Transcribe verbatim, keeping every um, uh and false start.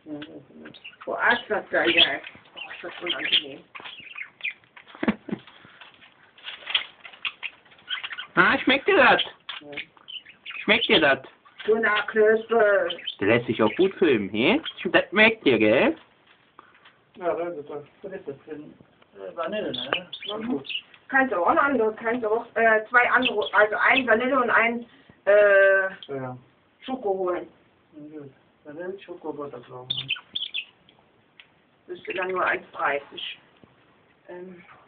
Boah, Arzt sagt da, ja. Oh, ist das unangenehm. Ah, schmeckt dir das? Schmeckt dir das? Du Nachklöße. Der lässt sich auch gut filmen, hä? Das schmeckt dir, gell? Ja, das ist das. Was ist das denn? Vanille, ne? Mhm. Kannst du auch ein anderes, kannst du auch äh, zwei andere, also ein Vanille und ein äh, Ja. Schoko holen. Gut. Vanille, Schoko, Butterflocken. Das ist dann nur eins dreißig. Ähm,